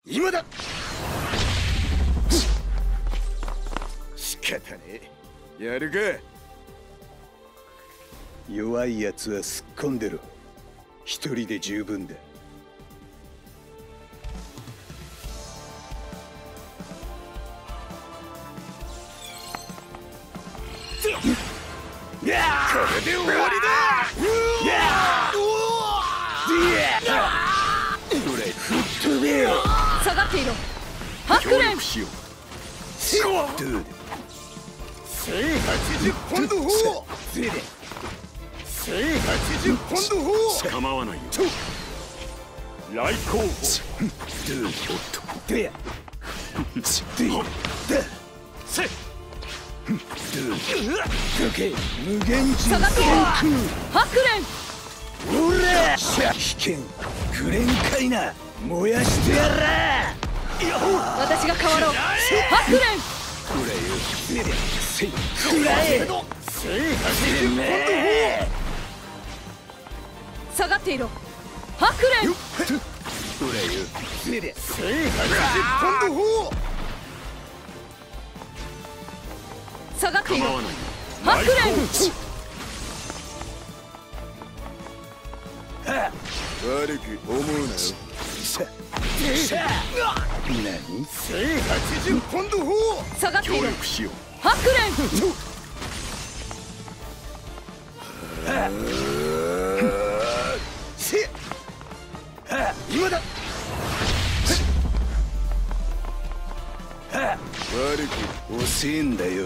今だ。仕方ねえ。やるか。 弱いやつはすっ込んでろ。一人で十分だ。 これで終わりだ。 飛べよ。 下がっていろ。ハクレン。 1080ポンド砲。1080ポンド砲。構わないよ。来候補。 無限人下がっていろ。ハクレン。 おら危険くれんかいな。燃やしてやら。 私が変わろう。ハクレン。 くらえ。 下がっていろ。ハクレン。 1080ポンド砲。 下がっていろ。 構わないよ。 ハクレン。 悪く思うなよ。 何 1080ポンド砲。 下がっていろ。 協力しよう。 ハクレン。 今だ。悪く遅えんだよ。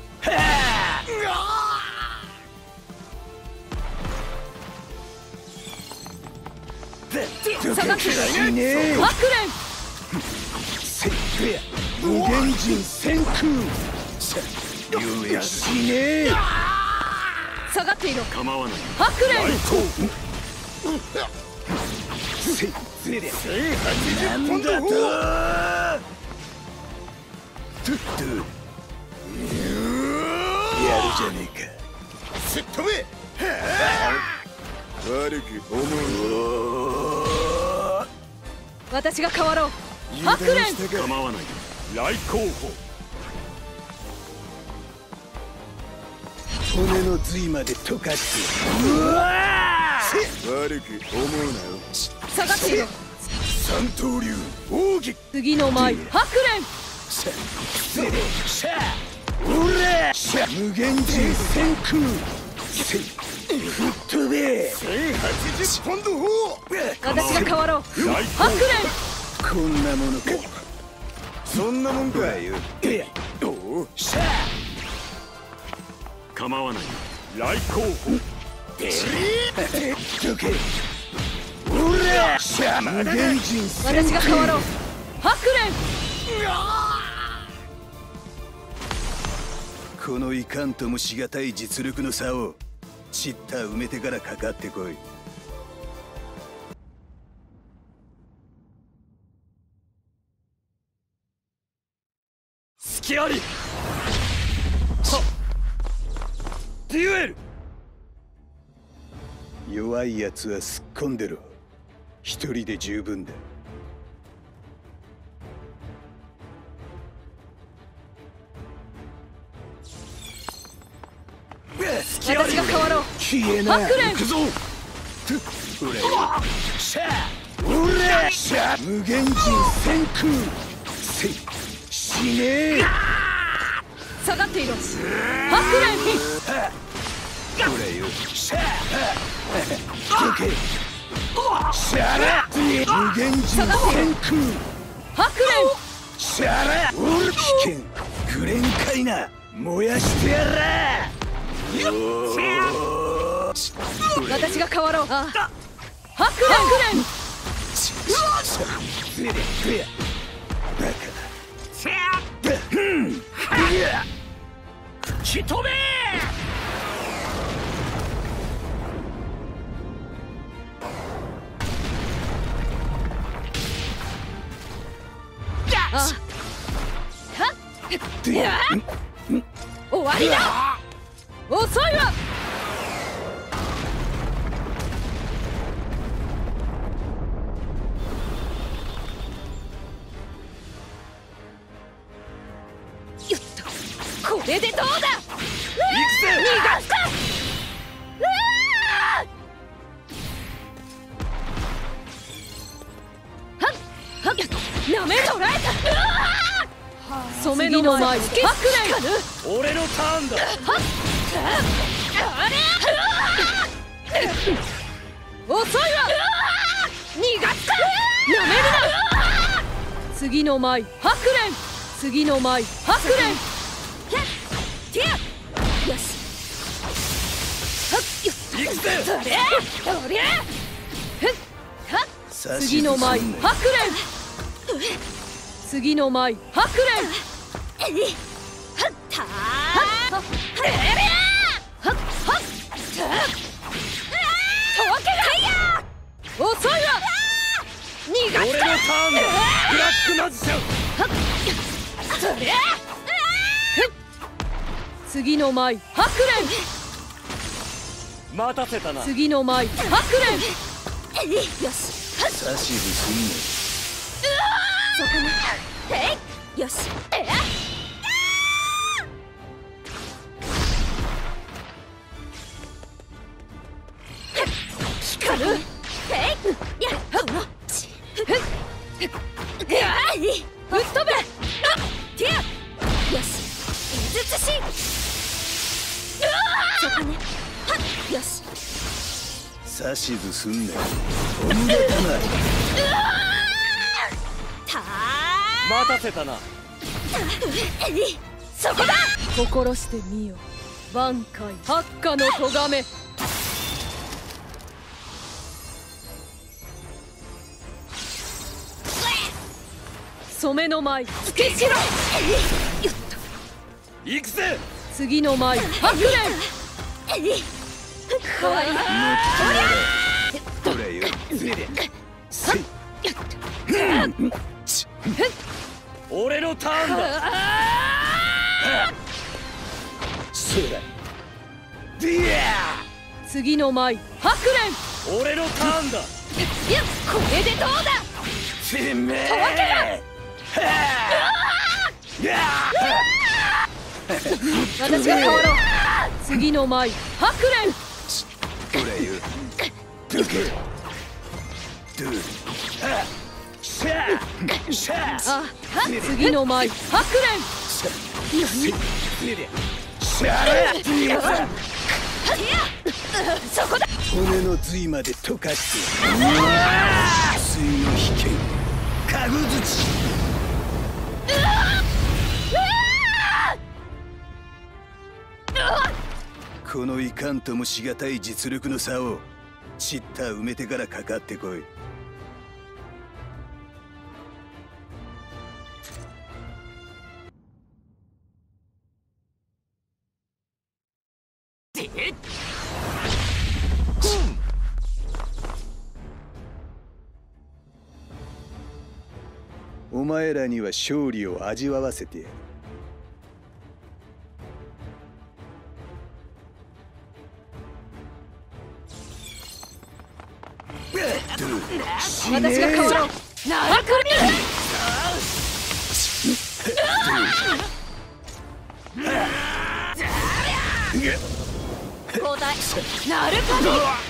下がっていろ。 いねえ。 ハクレン。 無限人先空。ゆえしねえ。 下がっていろ。 構わない。 ハクレン。 1080ポンド砲。 やるじゃねえか。 すっ飛べ。悪く思うな。 私が変わろう。ハクレン。 構わないよ。来候補。 骨の髄まで溶かして。 悪く思うなよ。 下がっていろ。 三刀流奥義。 次の舞。ハクレン。 無限人先空。吹っ飛べ。 1080ポンド砲。 私が変わろう。ハクレン。 こんなものか。 そんなもんかよ。構わないよ。来候補。 どけ。無限人私が変わろう。ハクレン。 このいかんともしがたい実力の差をチッタ埋めてからかかってこい。 隙あり。はっ。デュエル。 弱いやつはすっ込んでろ。一人で十分だ。 私が変わろう。 消えな。 ハクレン。 行くぞ。 無限人先空。死ねえ。 下がっていろ。ハクレン。 どけ。無限人先空。 ハクレン。 危険くれんかいな。燃やしてやら。 私が変わろう。ハクレン。 吹き飛べ。 終わりだ。遅いわ。 れでどうだ。 行くぜ。 逃がすか。なめ捉えた。染めの舞ハクレン。 俺のターンだ。 遅いわ。逃がすか。なめるな。次の舞ハクレン。次の舞ハクレン。よし。 行くぜ。 そりゃ次の舞ハクレン。次の舞ハクレン。遅いわ。逃がすか。 俺のターンだ。ブラックマジシャン。 次の舞ハクレン。 待たせたな。 次の舞ハクレン。よし。 指図すんね。 そこに。よし。光る。ぶっ飛べ。よし。術師。そこね。よし。 指図すんね。飛んでたな。待たせたな。 そこだ。心してみよ。挽回八花の咎め。染めの舞つけしろ。 行くぜ。 次の舞ハクレン。怖い。 これよ。俺のターンだ。そうだ。 次の舞ハクレン。 俺のターンだ。 これでどうだ。 てめえ。 私が変わろう。次の舞ハクレン。 これよ。 あ、次の舞ハクレン。そこだ。 骨の髄まで溶かして水の危険かぐづち。このいかんともしがたい実力の差をちった埋めてからかかってこい。お前らには勝利を味わわせてやる。 私が変わろう。なるか交代。なるか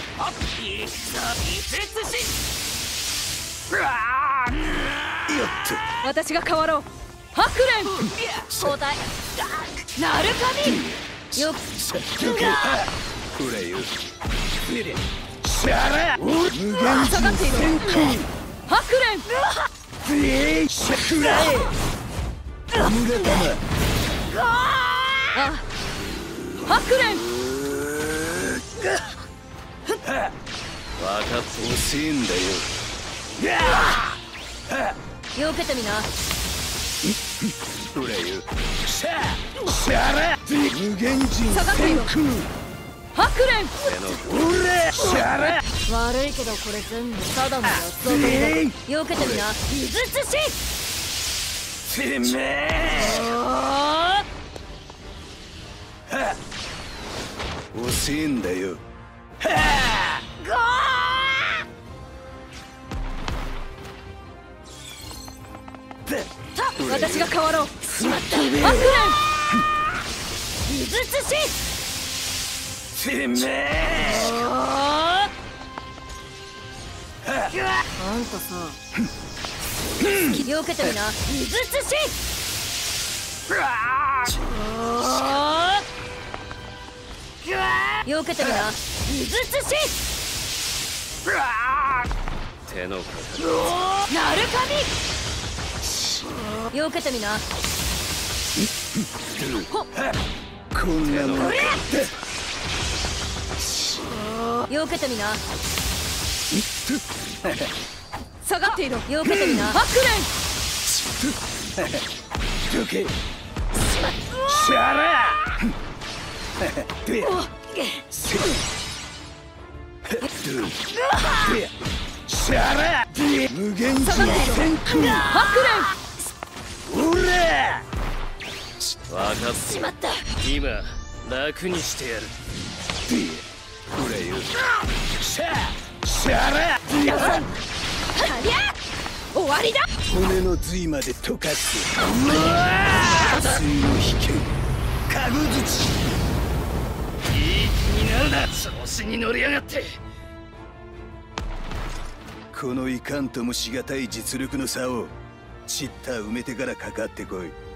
私が変わろう。ハクレン。交代。なるかみ。よっ。 これよ。無限下がっている。ハクレン。あ、ハクレン。 分かって遅いんだよ。 よけてみな。 これよ。無限人下がっている。ハクレン。悪いけどこれ全部ただの予想だ。よけてみな。美術師。 てめえ。遅いんだよ。 私が変わろう。しまった。ハクレン。 術師。 てめえあんたさ避けてみな。呪術師。避けてみな。呪術師。 手のかなるかみ。避けてみな。 こんなもんか。 避けてみな。下がっていろ。避けてみな。ハクレン。 どけ。しゃらでせでしゃらで無限時戦空ハクレン。 おら分かったしまった。 今楽にしてやる。 でこれよしゃらでありゃ終わりだ。 骨の髄まで溶かす水の引けかぐづちいい気になるな。調子に乗りやがって。 このいかんともしがたい実力の差をちった埋めてからかかってこい。